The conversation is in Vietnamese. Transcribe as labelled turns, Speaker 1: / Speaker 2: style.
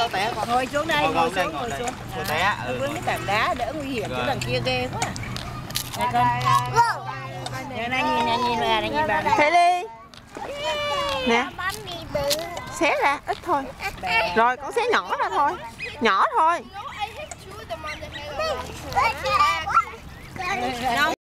Speaker 1: có té con.
Speaker 2: Ngồi xuống đây, ngồi xuống.
Speaker 1: Ngồi té.
Speaker 2: Với cái tảng đá đỡ nguy hiểm, chỗ đằng kia ghê quá. Này con. Nè, nhìn bà này.
Speaker 3: Thế đi. Nè. Xé ra ít thôi. Rồi con xé nhỏ ra thôi. Nhỏ thôi.